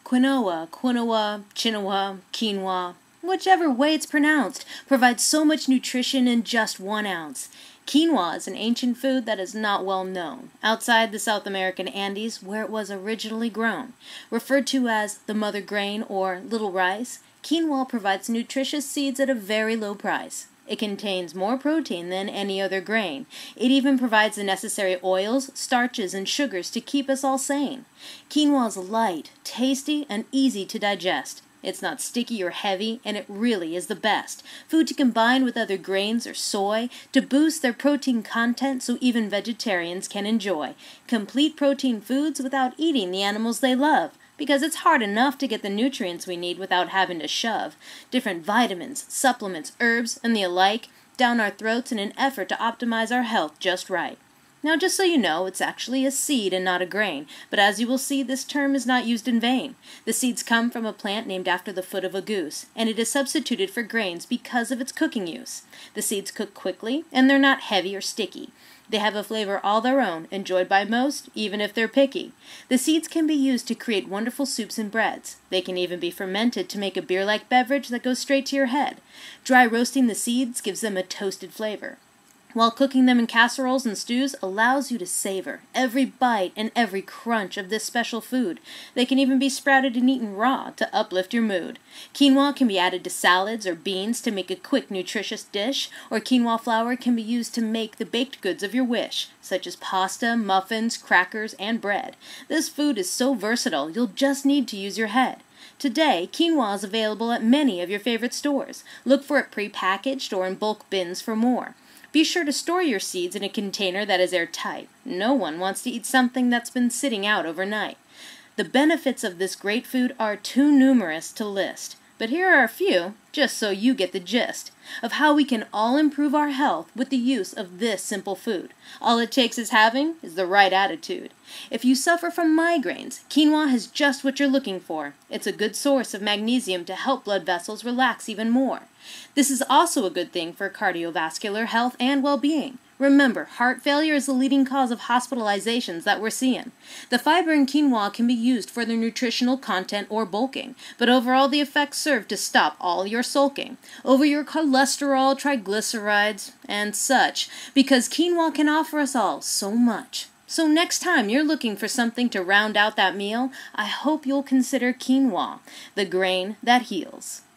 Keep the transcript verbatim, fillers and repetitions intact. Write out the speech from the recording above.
Quinoa, quinoa, chinoa, quinoa, whichever way it's pronounced, provides so much nutrition in just one ounce. Quinoa is an ancient food that is not well known outside the South American Andes, where it was originally grown. Referred to as the mother grain or little rice, quinoa provides nutritious seeds at a very low price. It contains more protein than any other grain. It even provides the necessary oils, starches, and sugars to keep us all sane. Quinoa is light, tasty, and easy to digest. It's not sticky or heavy, and it really is the best food to combine with other grains or soy to boost their protein content so even vegetarians can enjoy complete protein foods without eating the animals they love. Because it's hard enough to get the nutrients we need without having to shove different vitamins, supplements, herbs, and the alike down our throats in an effort to optimize our health just right. Now, just so you know, it's actually a seed and not a grain, but as you will see, this term is not used in vain. The seeds come from a plant named after the foot of a goose, and it is substituted for grains because of its cooking use. The seeds cook quickly, and they're not heavy or sticky. They have a flavor all their own, enjoyed by most, even if they're picky. The seeds can be used to create wonderful soups and breads. They can even be fermented to make a beer-like beverage that goes straight to your head. Dry roasting the seeds gives them a toasted flavor, while cooking them in casseroles and stews allows you to savor every bite and every crunch of this special food. They can even be sprouted and eaten raw to uplift your mood. Quinoa can be added to salads or beans to make a quick, nutritious dish, or quinoa flour can be used to make the baked goods of your wish, such as pasta, muffins, crackers, and bread. This food is so versatile, you'll just need to use your head. Today, quinoa is available at many of your favorite stores. Look for it pre-packaged or in bulk bins for more. Be sure to store your seeds in a container that is airtight. No one wants to eat something that's been sitting out overnight. The benefits of this great food are too numerous to list, but here are a few, just so you get the gist, of how we can all improve our health with the use of this simple food. All it takes is having is the right attitude. If you suffer from migraines, quinoa has just what you're looking for. It's a good source of magnesium to help blood vessels relax even more. This is also a good thing for cardiovascular health and well-being. Remember, heart failure is the leading cause of hospitalizations that we're seeing. The fiber in quinoa can be used for their nutritional content or bulking, but overall the effects serve to stop all your sulking over your cholesterol, triglycerides, and such, because quinoa can offer us all so much. So next time you're looking for something to round out that meal, I hope you'll consider quinoa, the grain that heals.